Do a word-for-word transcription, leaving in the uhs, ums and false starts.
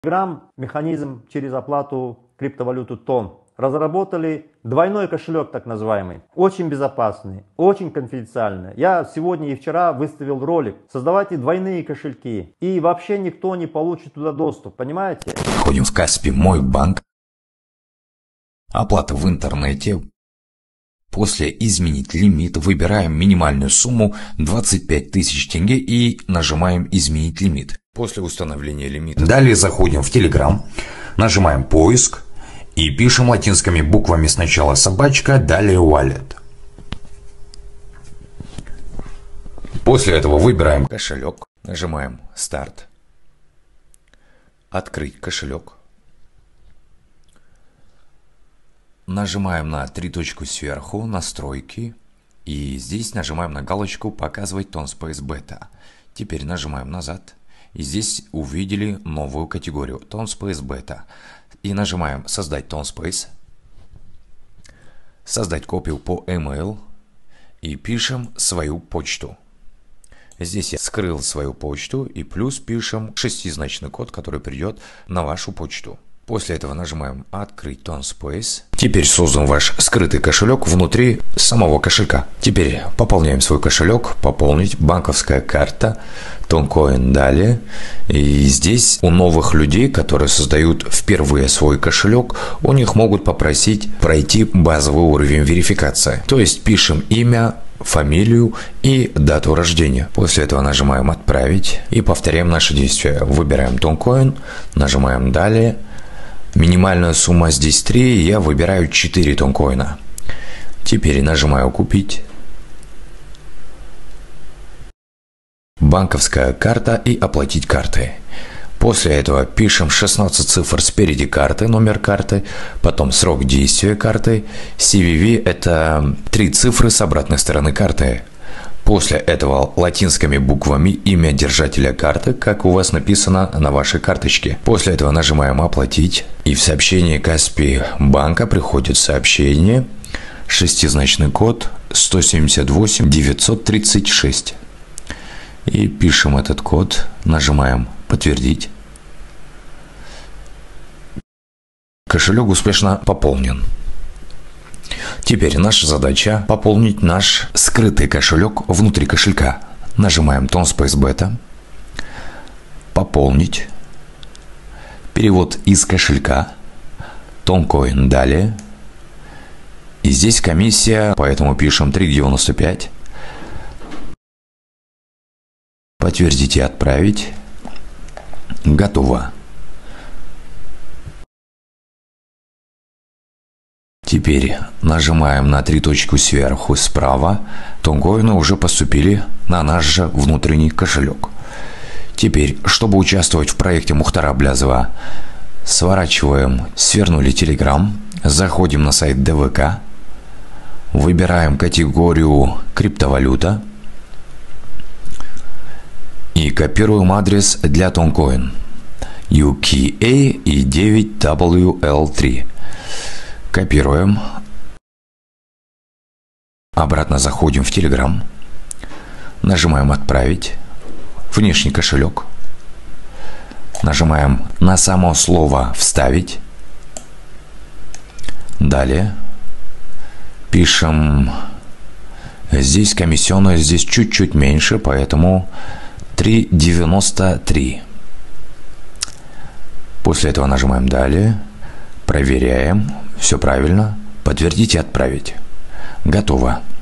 Telegram механизм через оплату криптовалюту Тон. Разработали двойной кошелек, так называемый. Очень безопасный, очень конфиденциальный. Я сегодня и вчера выставил ролик. Создавайте двойные кошельки. И вообще никто не получит туда доступ. Понимаете? Входим в Каспий Мой банк. Оплата в интернете. После изменить лимит выбираем минимальную сумму двадцать пять тысяч тенге и нажимаем изменить лимит. После установления лимита. Далее заходим в Telegram, нажимаем поиск и пишем латинскими буквами сначала собачка, далее wallet. После этого выбираем кошелек, нажимаем старт, открыть кошелек. Нажимаем на три точку сверху, настройки, и здесь нажимаем на галочку «Показывать TonSpace Beta». Теперь нажимаем назад, и здесь увидели новую категорию TonSpace Beta. И нажимаем «Создать TonSpace», «Создать копию по email» и пишем свою почту. Здесь я скрыл свою почту и плюс пишем шестизначный код, который придет на вашу почту. После этого нажимаем «Открыть TonSpace». Теперь создан ваш скрытый кошелек внутри самого кошелька. Теперь пополняем свой кошелек, пополнить, банковская карта, Toncoin далее. И здесь у новых людей, которые создают впервые свой кошелек, у них могут попросить пройти базовый уровень верификации. То есть пишем имя, фамилию и дату рождения. После этого нажимаем «Отправить» и повторяем наши действия. Выбираем Toncoin, нажимаем «Далее». Минимальная сумма здесь три, я выбираю четыре тонкоина. Теперь нажимаю «Купить». Банковская карта и «Оплатить картой». После этого пишем шестнадцать цифр спереди карты, номер карты, потом срок действия карты. си ви ви – это три цифры с обратной стороны карты. После этого латинскими буквами имя держателя карты, как у вас написано на вашей карточке. После этого нажимаем «Оплатить». И в сообщении Каспий банка приходит сообщение, шестизначный код сто семьдесят восемь девятьсот тридцать шесть. И пишем этот код, нажимаем «Подтвердить». Кошелек успешно пополнен. Теперь наша задача пополнить наш скрытый кошелек внутри кошелька. Нажимаем TonSpace Beta, пополнить, перевод из кошелька, Toncoin далее. И здесь комиссия, поэтому пишем три девяносто пять. Подтвердить и отправить. Готово. Теперь нажимаем на три точку сверху справа. Тонкоины уже поступили на наш же внутренний кошелек. Теперь, чтобы участвовать в проекте Мухтара Аблязова, сворачиваем, свернули Telegram, заходим на сайт дэ вэ ка, выбираем категорию криптовалюта и копируем адрес для Toncoin ю кей эй и девять дабл ю эл три. Копируем. Обратно заходим в Telegram. Нажимаем «Отправить». Внешний кошелек. Нажимаем на само слово «Вставить». Далее. Пишем. Здесь комиссионная, здесь чуть-чуть меньше, поэтому три девяносто три. После этого нажимаем «Далее». Проверяем. Все правильно. Подтвердить и отправить. Готово.